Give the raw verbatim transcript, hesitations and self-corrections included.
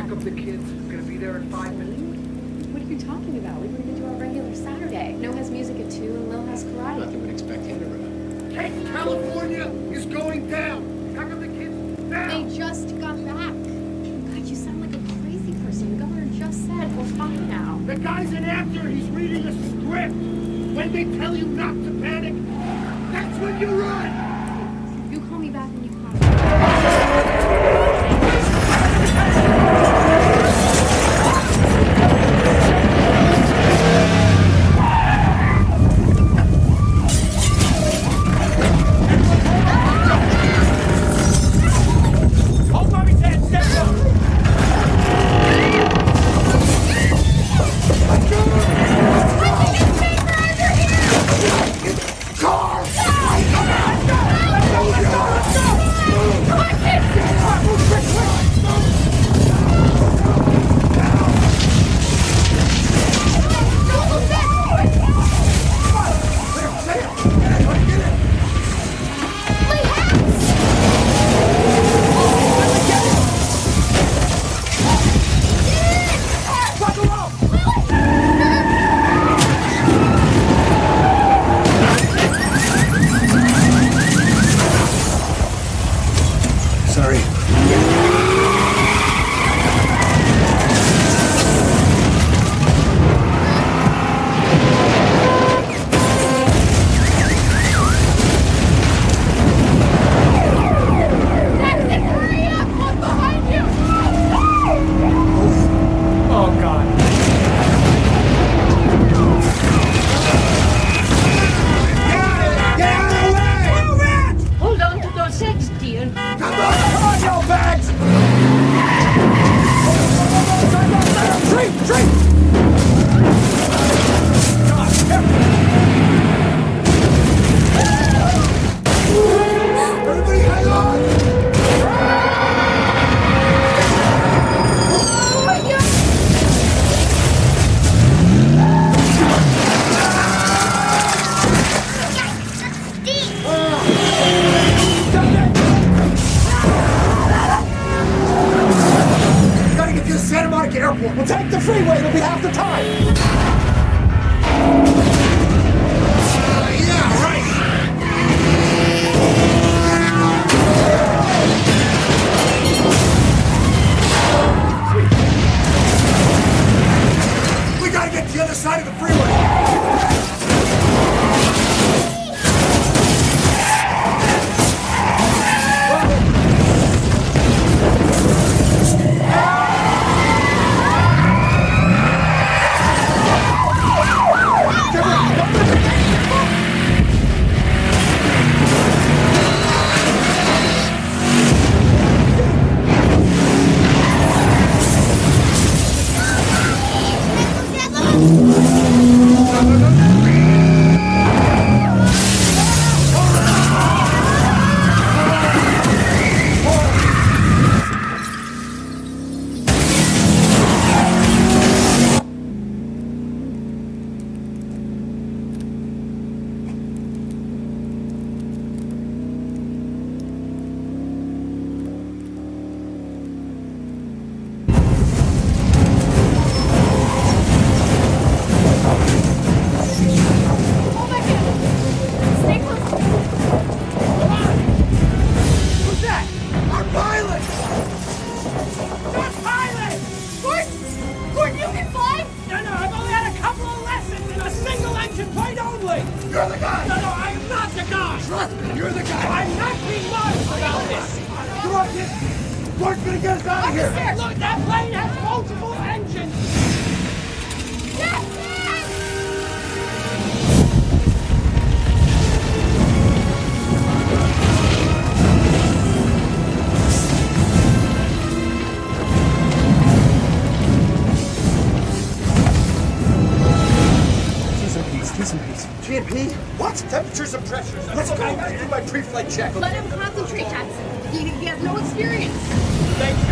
Pack up the kids. We're gonna be there in five minutes. What are you talking about? We were gonna do our regular Saturday. No has music at two and Lil has karate. Nothing would expect him to run. Hey, California is going down. Pack up the kids now. They just got back. God, you sound like a crazy person. The governor just said we're fine now. The guy's an actor. He's reading a script. When they tell you not to panic, that's when you run. You call me back when you come. We'll take the freeway, it'll be half the time! Uh, yeah, right! We gotta get to the other side of the freeway! You're the guy! No, no, I am not the guy! Trust me, you're the guy! I'm not being modest about this! Come on, kid! Bart, gonna get us out of here! Here, look, that plane has multiple engines! Yes! G and P? What? Temperatures and pressures. Let's go. I do my pre-flight check. Let him concentrate, Jackson. He, he has no experience. Thank you.